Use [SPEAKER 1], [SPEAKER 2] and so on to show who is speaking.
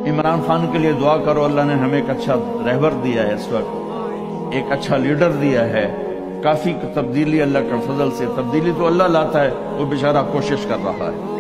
[SPEAKER 1] इमरान खान के लिए दुआ करो, अल्लाह ने हमें एक अच्छा रहबर दिया है, इस वक्त एक अच्छा लीडर दिया है। काफी तब्दीली अल्लाह के फजल से, तब्दीली तो अल्लाह लाता है, वो बेचारा कोशिश कर रहा है।